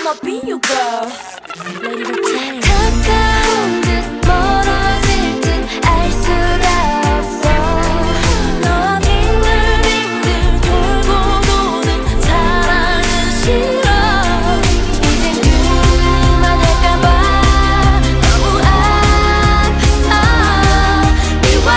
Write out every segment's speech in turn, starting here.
I'ma be your girl. Lady Retain. 가까운 듯 멀어질 듯 알 수가 없어. 너와 빙글빙글 돌고 도는 사랑은 싫어. 이젠 그만할까봐 너무 아파서 미워.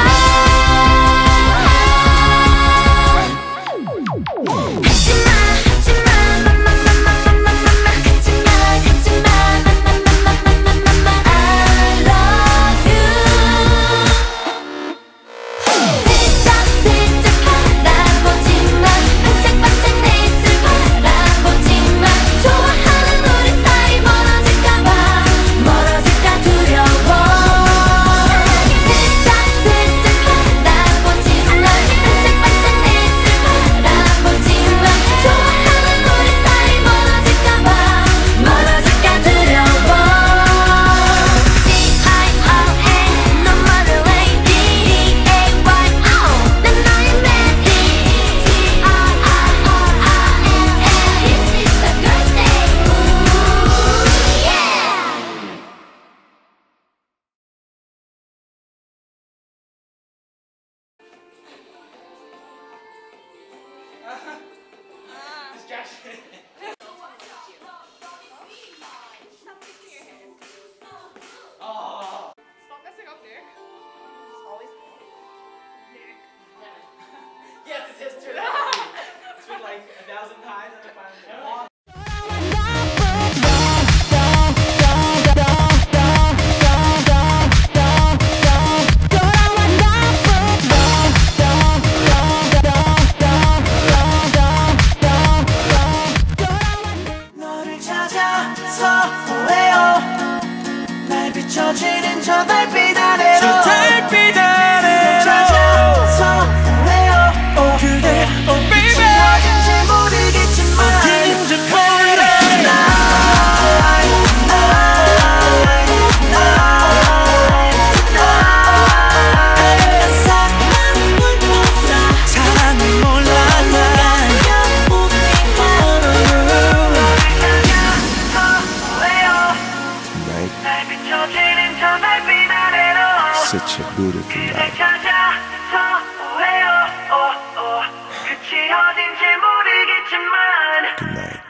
Stop messing up, Nick. It's always Nick. Yes, it's his turn. It's been like 1,000 times and I finally. 너를 찾아서 후회요. 날 비춰지는 저 달빛 아래로 저 달빛 아래로 찾아서 후회요. 그대 어디서 어딘지 모르겠지만 어딘지 몰라. 사랑을 몰라. Such a beautiful night. Good night.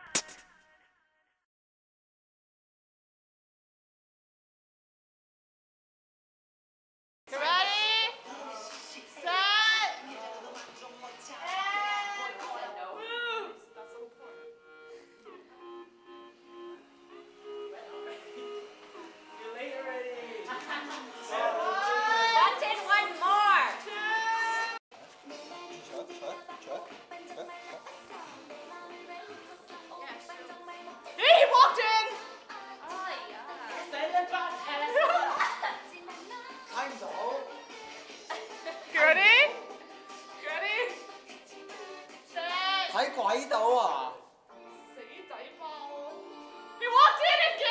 Ready? Set. Move. That's so important. You're late already. Wanted one more. He walked in. I'm the whole. You ready? You ready? Set. 睇鬼到啊！ 死仔貓. He walked in again.